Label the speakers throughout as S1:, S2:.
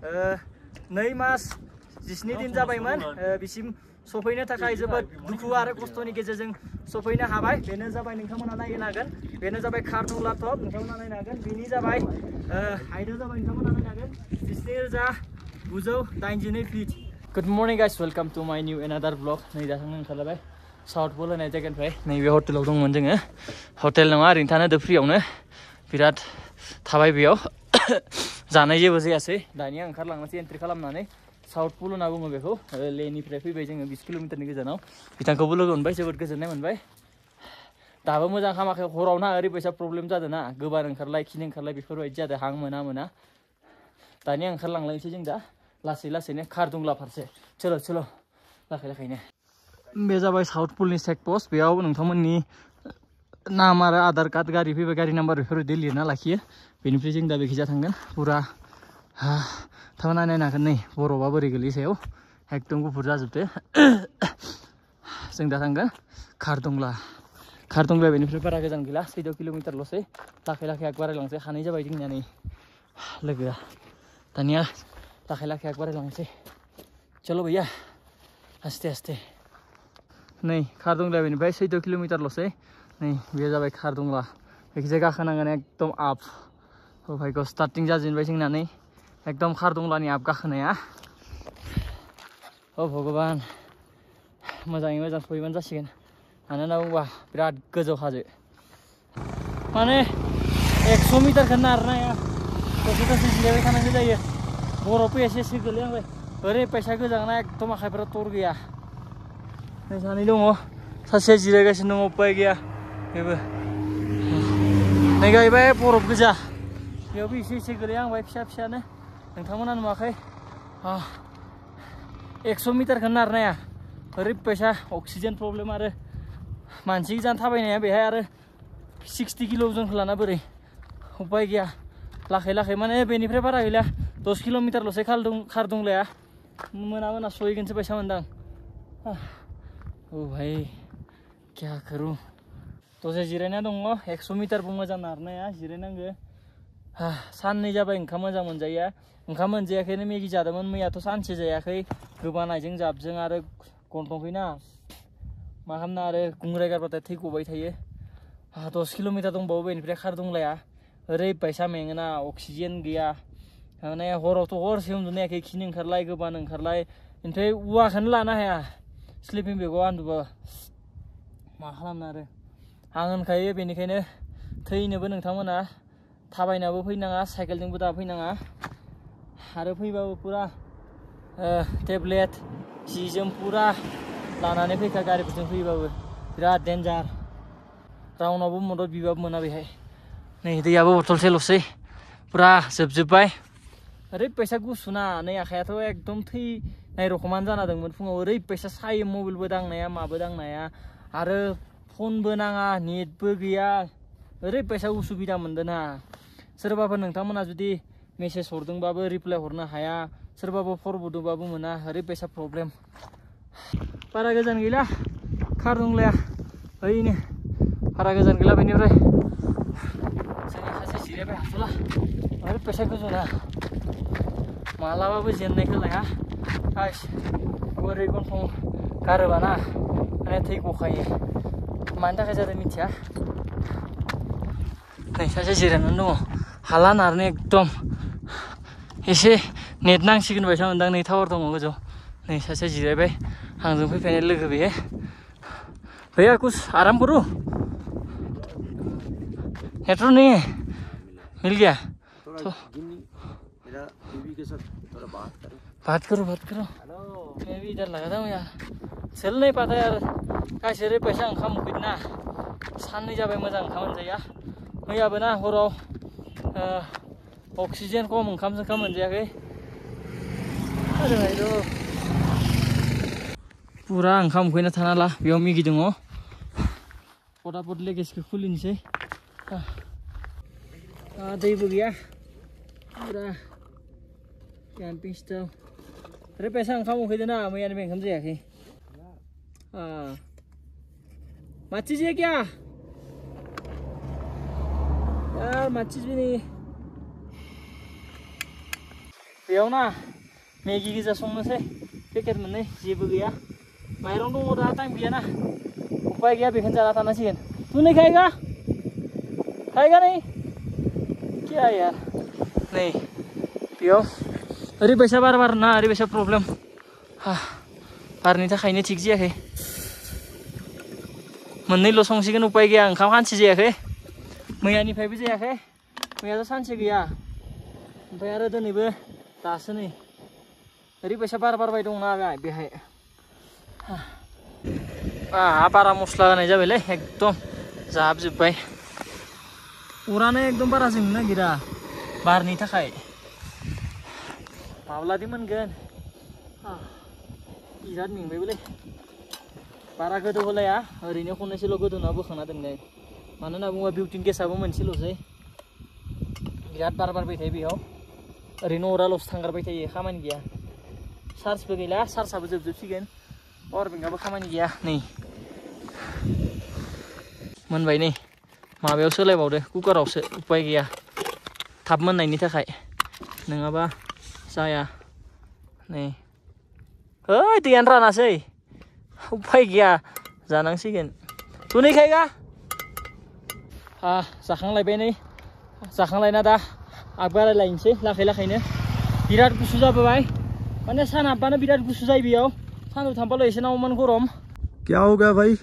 S1: 2 मास 17 दिन जाबायमोन बिसिम सफैनो थाखाय जोबोद दुखु आरो खस्थनि गेजेरजों सफैनो हाबाय बेनो जाबाय नोंथांमोना नायनो हागोन बेनो जाबाय खारदुंला टप नोंथांमोना नायनो हागोन बेनि जाबाय हाइटआ जाबाय नोंथांमोना नायनो हागन 17,982 feet good morning guys welcome to my new another blog नै दा थांनो ओंखारलायबाय साउथ पल होनाय जायगानिफ्राय नैबे हटेलाव दंमोन जोङो हटेल नङा ओरैनो थानो दो फ्रियावनो बिराद थाबाय बेयाव जानाय जेबो जायासै दानिया ओंखारलांनोसै एन्ट्रि खालामनानै साउथ पल होनना बुङो बेखौ लेनिफ्राय फैबाय जोङो 20 किल'मिटारनि गोजानाव बिथांखौबो लोगो मोनबाय जोबोद गोजोननाय मोनबाय दाबो मोजां खामाखै हरावना ओरैबायसा प्रब्लेम जादों ना गोबार ओंखारलाय खिनो ओंखारलाय बेफोरबायदि जादों हां मोना दानिया ओंखारलांलायनोसै जों दा लासै लासैनो खारदुंला फारसे चलो चलो लासैनो बे जाबाय साउथ पलनि चेक पस्ट बेयाव नोंथांमोननि नाम आरो आधार कार्ड गारि फैबाय गारि नाम्बार बेफोरबायदि लिरना लाखियो बेनिफ्राय जों दा बेखिजा थांगोन पुरा थांना नायनो हागोन नै बरफआ बोरै गोलैयो सायाव एकदम गुफुर जाजोबदो जों दा थांगोन खारदुंला बेनिफ्राय बारा गोजान गैला 14 किल'मिटारल'सै लाखै आग बारायलांसै हानाय जाबाय जोंनिया नै लोगोआ दानिया लाखै आग बारायलांसै चलो भैया आस्ते आस्ते नै खारदुंला बेनिफ्राय 14 किल'मिटारल'सै नै बे जाबाय खारदुंला बेखिजाय गाखोनांगोन एकदम आप भाइखौ स्टार्टिं जाजेनबाय जोंना नै एकदम खारदुंलानि आप गाखोनाया भगबान मोजाङै मोजां सहैबानो जासिगोन मानो होनना बुङोबा बिराद गोजौ हाजो माने 100 मिटारखौ नारनाया दसे जिरायबाय थानांगौ जायो बरफबो एसे गोलैहांबाय ओरैबायसा गोजांना एकदम आखाइफोरा टर गैया नै सानै दङ सासे जिरायगासिनो दङ उपाय गैया बेबो नै गायबाय बरफ गोजा बेयावबो एसे गोलैहांबाय फिसानो नोंथांमोना नुवाखै 100 मिटारखौ नारनाया ओरैबायसा अक्सिजेन प्रब्लेम आरो मानसि गोजान थाबायनाया बेहाय आरो 60 किल' जोंखौ लाना बोरै उपाय गैया लाखै माने बेनिफ्राय बारा गैला 10 किल'मिटारल'सै खारदुंलाया मोना सहैगोनसो बायसा मोनदां औ भाई क्या करूं दसे जिरायना दङ 100 मिटारबो मोजां नारनाया जिरायनांगो साननै जाबाय ओंखाम मोजां मोनजाया ओंखाम मोनजायाखैनो मेगि जादोंमोन मैयाथ' सानसे जायाखै गोबानायजों जाबजों आरो गन्थंखैना मा खालामना आरो गुंग्राय गारबाथाय थै गबाय थायो 10 किल'मिटार दंबावो बेनिफ्राय खारदुंलाया ओरैबायसा मेङोना अक्सिजेन गैया माने हरावथ' हरसे उन्दुनो हायाखै खिनो ओंखारलाय गोबानो ओंखारलाय ओमफ्राय औवाखौनो लानो हाया स्लिपिं बेगआव आन्दुबा मा खालामनो आरो आं होनखायो बेनिखायनो थैनोबो नोंथांमोना थाबायनाबो फैनाङा साइकेलजोंबो दा फैनाङा आरो फैबाबो पुरा टेब्लेट जि जोम पुरा लानानै फैखा गारिफोरजों फैबाबो बिराद डेन्जार रावनावबो मदद बिबाबो मोना बेहाय नै दैयाबो बथलसेल'सै पुरा जोबजोब्बाय ओरैबायसा गुसुना नै आखायाथ' एकदम थैनाय रखमानो जाना दंमोन फुङाव ओरैबायसा सायो मबाइलबो दांनाया माबो दांनाया आरो फनबो नाङा नेटबो गैया ओरैबायसा उसुबिदा मोनदों ना सोरबाफोर नोंथांमोना जुदि मेसेज हरदोंबाबो रिप्लाय हरनो हाया सोरबाबो फरवर्डबाबो मोना ओरैबायसा प्रब्लेम बारा गोजान गैला खारदुंलाया ओइनो बारा गोजान गैला बेनिफ्राय जोंनि सासे जिरायबाय हाथ'ला ओरैबायसा गोजौना मालाबाबो जेननायखौ लाया गाइस बोरै गन्थं गारोबाना माने थै गखायो मानि थाखाय जादों मिथिया नै सासे जिरायनानै दङ हाला नारनो एकदम एसे नेट नांसिगोन बायसा मोनदां नै टावार दङ गोजौ नै सासे जिरायबाय आंजों फैफायनाय लोगो बेयो भैया कुछ आराम करो नेटवर्क नहीं है मिल गया तो
S2: मेरा बीवी के साथ थोड़ा
S1: बात करो मैं भी इधर लगा था हूँ यार चल नहीं पाता यार गासैबो पैसा ओंखाम उखैदोना साननै जाबाय मोजां ओंखाम मोनजाया मैयाबो ना हराव अक्सिजेन खम ओंखाम मोनजायाखै पुरा ओंखाम उखैना थाना ला बेयाव मेगि दङ फटाफट लेगेजखौ खुलिनोसै दैबो गैया पुरा कैंपिंग स्टाइल ओरैबायसा ओंखाम उखैदोना मैयानिफ्राय ओंखाम जायाखै माचिस है क्या यार माचिस भी नहीं बेयाव ना मेगि गोजा संनोसै पेकेट मोननै जेबो गैया माइरं दङ दा टाइम गैया ना उपाय गैया बेखौनो जाना थानांसिगोन तू नहीं खाएगा नहीं क्या यार नहीं बेयाव ओरैबायसा बार ना ओरैबायसा प्रब्लेम बारनि थाखायनो थिग जायाखै मोननैल' संसिगोन उपाय गैया ओंखाम सानसे जायाखै मैयानिफ्रायबो जायाखै मैयाथ' सानसे गैया ओमफ्राय आरो दिनैबो दासो नै ओरैबायसा बार बारबाय दंना बेहाय बारा मस्ला होनाय जाबायलै एकदम जाबजोब्बाय अरानो एकदम बारा जोंनो नागिरा बारनि थाखाय माब्लादि मोनगोन बिराद मेंबायबोलै बारा गोदौ होलाया ओरैनो खननैसोल' गोदौना बोखांना दोननाय मानो होनना बुङोबा बिउटिन गेसाबो मोनसेल'सै बिराद बार बारबाय थायो बेयाव ओरैनो अराल'सो थांगारबाय थायो खामानि गैया चार्जबो गैला चार्जआबो जोबजोबसिगोन पावार बेंकआबो खामानि गैया नै मोनबाय नै माबायाव सोलायबावदो कुकारावसो उपाय गैया थाब मोननायनि थाखाय नङाबा जाया नै ओइ दैयानो रानासै उपाय गैया जानांसिगोन तू नहीं खाएगा जाखांलायबाय नै जाखांलायना दा आगबारायलायनोसै लाखैनो बिराद गुसु जाबोबाय माने सान हाबबानो बिराद गुसु जायो बेयाव सानदुं थांबाल' एसे नावमान गरम
S2: क्या हो गया भाई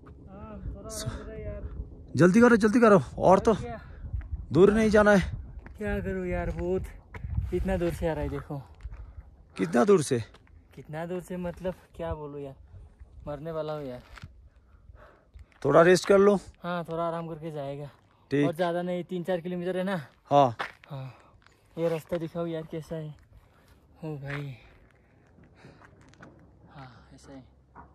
S2: जल्दी करो और तो दूर नहीं जाना है
S1: क्या करूँ यार बहुत इतना दूर से आ रहा है देखो
S2: कितना दूर से
S1: मतलब क्या बोलूँ यार मरने वाला हूँ यार
S2: थोड़ा रेस्ट कर लो
S1: हाँ थोड़ा आराम करके जाएगा
S2: ठीक
S1: और ज़्यादा नहीं 3-4 किलोमीटर है ना
S2: हाँ
S1: ये रास्ता दिखाओ यार कैसा है हो भाई हाँ ऐसा है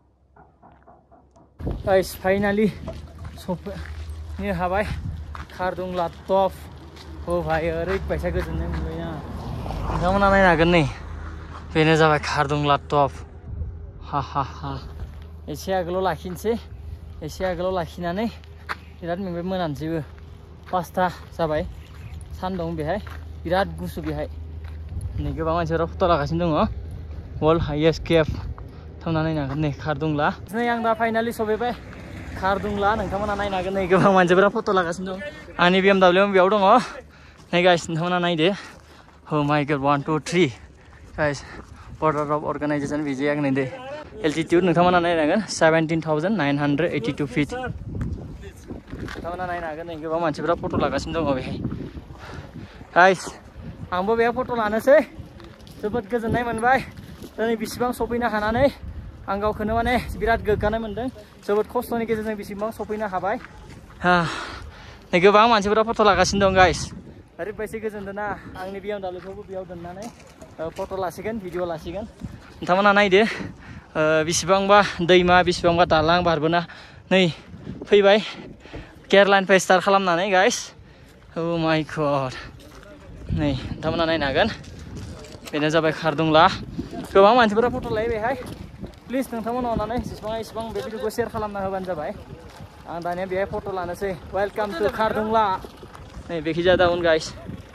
S1: गाइस फाइनली सफैनो हाबाय खारदुंला टप हो भाई ओरैबायसा गोजोननाय मोनबायना नोंथांमोना नायनो हागोन नै बेनो जाबाय खारदुंला टप हा एसे आगोलाव लाखिनानै बिराद मेंबाय मोनानोसैबो 5टा जाबाय सान दं बेहाय बिराद गुसु बेहाय नै गोबां मानसिफोरा फट' लागासिनो दङ वर्ल्ड हाइएस्ट केभ थांना नायनो हागोन नै खारदुंला नै आं दा फाइनालि सफैबाय खारदुंला नोंथांमोना नायनो हागोन नै गोबां मानसिफोरा फट' लागासिनो दं आंनि BMW बेयाव दङ नै गाइस नोंथांमोना नायदो oh my god 1 2 3 guys border of organization भिजे आं नायदो एल्टिट्युड नोंथांमोना नायनो हागोन 17,982 फिट नोंथांमोना नायनो हागोन नै गोबां मानसिफोरा फट' लागासिनो दङ बेहाय गाइस आंबो बेयाव फट' लानोसै जोबोद गोजोननाय मोनबाय दिनै बेसेबां सफैनो हानानै आं गावखौनो माने बिराद गोग्गानाय मोनदों जोबोद खस्थ'नि गेजेरजों बेसेबां सफैनो हाबाय नै गोबां मानसिफोरा फट' लागासिनो दं गाइस ओरैबायदि गोजोनदों ना आंनि BMWखौबो बेयाव दोननानै फट' लासिगोन भिडिअ लासिगोन नोंथांमोना नायदो बेसेबांबा दैमा बेसेबांबा दालां बारबोना नै फैबाय केरलानिफ्राय स्टार्ट खालामनानै गाइस oh my god नै नोंथांमोना नायनो हागोन बेनो जाबाय खारदुंला गोबां मानसिफोरा फट' लायो बेहाय प्लिज नोंथांमोना अननानै जेसेबां एसेबां बे भिडिअखौ शेयार खालामना होबानो जाबाय आं दानिया बेहाय फट' लानोसै वेलकाम टु खारदुंला नै बेखिजा डाउन गाइस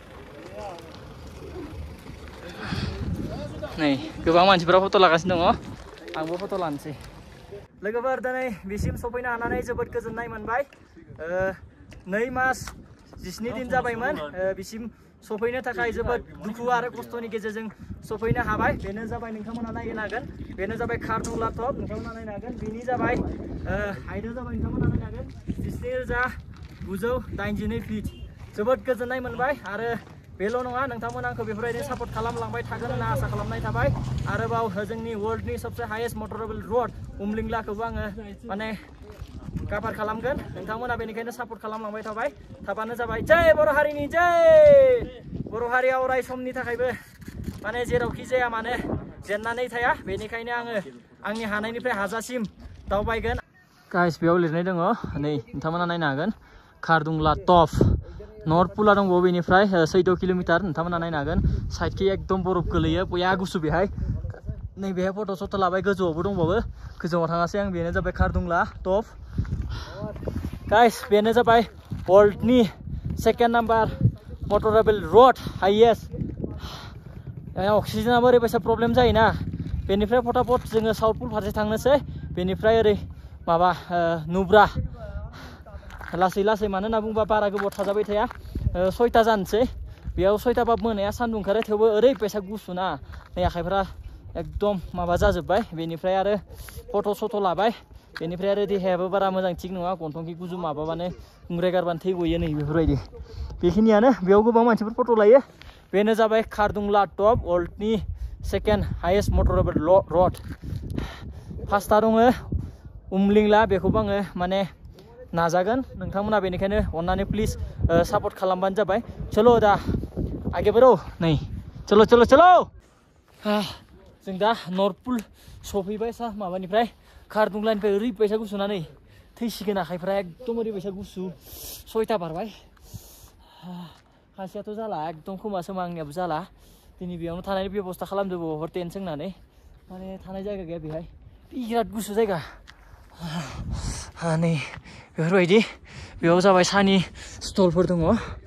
S1: नै गोबां मानसिफोरा फट' लागासिनो दङ आंबो फट' लानोसै लोगोफोर दिनै बिसिम सफैनो हानानै जोबोद गोजोननाय मोनबाय 2 मास 19 दिन जाबायमोन बिसिम सफैनो थाखाय जोबोद दुखु आरो खस्थ'नि गेजेरजों सफैनो हाबाय बेनो जाबाय नोंथांमोना नायनो हागोन बेनो जाबाय खारदुंला टप नोंथांमोना नायनो हागोन बेनि जाबाय हाइटआ जाबाय नोंथांमोना नायनो हागोन 17,982 फिट जोबोद गोजोननाय मोनबाय आरो बेल' नङा नोंथांमोना आंखौ बेफोरबायदिनो सापर्ट खालामलांबाय थागोन होनना आसा खालामनाय थाबाय आरोबाव जोंनि वर्ल्डनि सबसे हाइएस्ट मटरेबल रोड उमलिंलाखौबो आङो माने कभार खालामगोन नोंथांमोना बेनिखायनो सापर्ट खालामलांबाय थाबानो जाबाय जय बर' हारिनि जय बर' हारिया अराय समनि थाखायबो माने जेरावखि जाया माने जेननानै थाया बेनिखायनो आङो आंनि हानायनिफ्राय हाजासिम दावबायगोन गाइस बेयाव लिरनाय दङ नै नोंथांमोना नायनो हागोन खारदुंला टप नर्थ पुला दंबावो बेनिफ्राय 14 किलोमिटार नोंथांमोना नायनो हागोन साइडखि एकदम बरफ गोलैयो बया गुसु बेहाय नै बेहाय फट' सट' लाबाय गोजौआवबो दंबावो गोजौआव थाङासै आं बेनो जाबाय खारदुंला टप गाइस बेनो जाबाय वर्ल्डनि 2nd number motorable road highest अक्सिजेनाबो ओरैबायसा प्रब्लेम जायोना बेनिफ्राय फटाफट जोङो साउथ पुल फारसे थांनोसै बेनिफ्राय ओरै माबा नुब्रा लासै लासै मानो होनना बुंबा बारा गोबाव थाजाबाय थाया 6टा जानोसै बेयाव 6टा बाब मोनाया सान्दुं ओंखारो थेवबो ओरैबायसा गुसु ना नै आखाइफ्रा एकदम माबा जाजोब्बाय बेनिफ्राय आरो फट' सट' लाबाय बेनिफ्राय आरो देहायाबो बारा मोजां थिग नङा गन्थंखि गुजु माबाबानो गुंग्राय गारबानो थै गयो नै बेफोरबायदि बेखिनियानो बेयाव गोबां मानसिफोर फट' लायो बेनो जाबाय खारदुंला टप वर्ल्डनि सेकेन्ड हाइएस्ट मटरेबल रड फार्स्टआ दङ उमलिंला बेखौबो आङो माने नाजागोन नोंथांमोना बेनिखायनो अन्नानै प्लिज सापर्ट खालामबानो जाबाय चलो दा आगे बरो नै चलो चलो चलो जों दा नर्थ पुल सफैबाय सा माबानिफ्राय खारदुंलानिफ्राय ओरैबायसा गुसु ना नै थैसिगोन आखाइफ्रा एकदम ओरैबायसा गुसु 6टा बारबाय खासेयाथ' जाला एकदम खोमा सोमा आंनियाबो जाला दिनै बेयावनो थानायनि बेबस्था खालामदों हर टेन्ट सोंनानै माने थानाय जायगा गैया बेहाय बिराद गुसु जायगा नै बेफोरबायदि बेयाव जाबाय सानि स्टलफोर दङ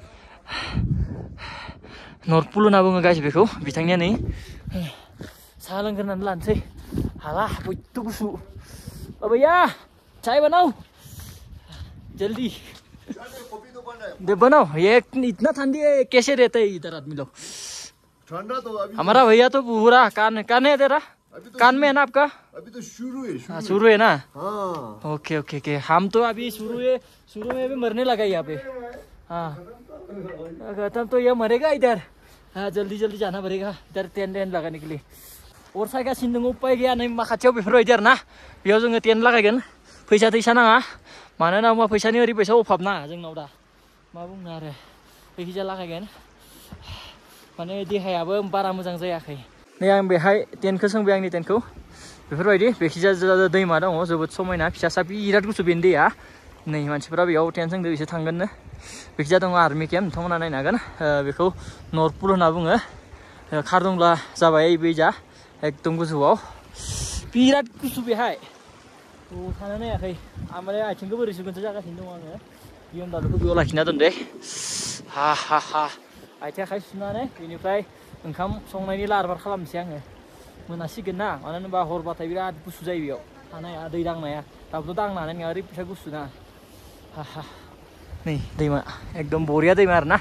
S1: नर्थ पुल होनना बुङो गाइस बेखौ बिथांनिया नै साहा लोंग्रोनानै लानोसै हाला बयथ' गुसु भैया चाय बनाओ जल्दी दे बनाओ ये इतना ठंडी है कैसे रहते हैं इधर आदमी लोग
S3: ठंडा तो अभी
S1: हमारा भैया तो पूरा कान है तेरा कान में है ना आपका
S3: अभी तो शुरू है
S1: शुरू है ना
S3: हाँ
S1: ओके ओके ओके हम तो अभी शुरू में भी मरने लगा यहाँ पे हाँ तब तो ये मरेगा इधर हाँ जल्दी जल्दी जाना पड़ेगा इधर टेंट लगाने के लिए और सायगासिनो दङ उपाय गैया नै माखाथियाव बेफोरबायदि आरो ना बेयाव जोङो टेन्ट लागायगोन फैसा थैसा नाङा मानो होनना बुङोबा फैसानि ओरैबायसा अभाब ना जोंनाव दा मा बुंनो आरो बेखिजा लागायगोन माने देहायाबो बारा मोजां जायाखै नै आं बेहाय टेन्टखौ सोंबाय आंनि टेन्टखौ बेफोरबायदि बेखिजा दैमा दङ जोबोद समायना फिसासा बिराद गुसु बेनि दैया नै मानसिफोरा बेयाव टेन्ट सोंदों बिसोर थांगोननो बेखिजा दङ आर्मि केम्प नोंथांमोना नायनो हागोन बेखौ नर्थ पुल होनना बुङो खारदुंला जाबाय बैजा एकदम गोजौआव बिराद गुसु बेहाय थानो नायाखै ओमफ्राय आथिंखौ बोरै सुगोनसो जागासिनो दङ आङो बियमदालुखौ बेयाव लाखिना दोनदे हा हा हा आथिं आखाइ सुनानै बेनिफ्राय ओंखाम संनायनि लाहार फाहार खालामनोसै आङो मोनासिगोन ना मानो होनबा हरबाथाय बिराद गुसु जायो बेयाव थानाया दै दांनाया दाबोथ' दांनो हानाय नङा ओरैबायसा गुसु ना हा हा नै दैमा एकदम बरिया दैमा आरो ना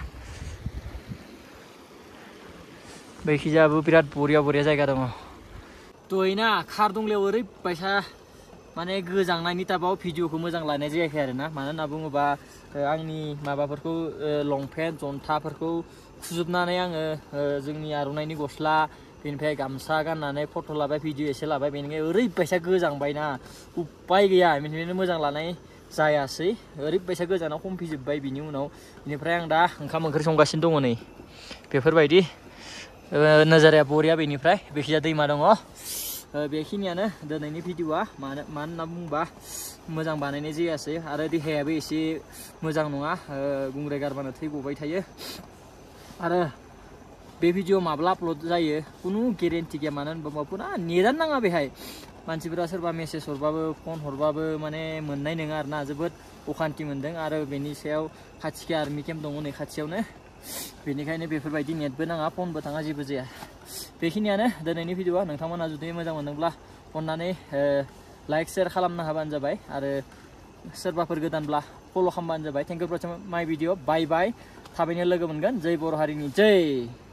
S1: बैखिजाबो बिराद बरिया जायगा दङ दहायना खारदुंलायाव ओरैबायसा माने गोजांनायनि टाइपआव भिडिअखौ मोजां लानाय जायाखै आरो ना मानो होनना बुङोबा आंनि माबाफोरखौ लंपेन्ट जन्थाफोरखौ खुजोबनानै आङो जोंनि आर'नाइनि गस्ला बेनिफ्राय गामसा गाननानै फट' लाबाय भिडिअ एसे लाबाय बेनिखायनो ओरैबायसा गोजांबायना उपाय गैया बेनिखायनो मोजां लानाय जायासै ओरैबायसा गोजानाव हमफिजोब्बाय बिनि उनाव बेनिफ्राय आं दा ओंखाम ओंख्रि संगासिनो दङ नै बेफोरबायदि नोजोराया बरिया बेनिफ्राय बेखिजा दैमा दङ बेखिनियानो दिनैनि भिडिअआ मानो होनना बुंबा मोजां बानायनाय जायासै आरो देहायाबो एसे मोजां नङा गुंग्राय गारबानो थै गबाय थायो आरो बे भिडिअ माब्ला आपल'ड जायो खुनु गेरेन्टि गैया मानो होनबा पुरा नेटानो नाङा बेहाय मानसिफोरा सोरबा मेसेज हरबाबो फन हरबाबो माने मोननाय नङा आरोना जोबोद अखान्थि मोनदों आरो बेनि सायाव खाथिखा आर्मि केम्प दङ नै खाथियावनो बेनिखायनो बेफोरबायदि नेटबो नाङा फनबो थाङा जेबो जाया बेखिनियानो दिनैनि भिडिअआ नोंथांमोना जुदि मोजां मोनदोंब्ला अन्नानै लाइक शेयार खालामनो हाबानो जाबाय आरो सोरबाफोर गोदानब्ला फल' खालामबानो जाबाय thank you for watching my video bye bye थाबैनो लोगो मोनगोन जय बर' हारिनि जय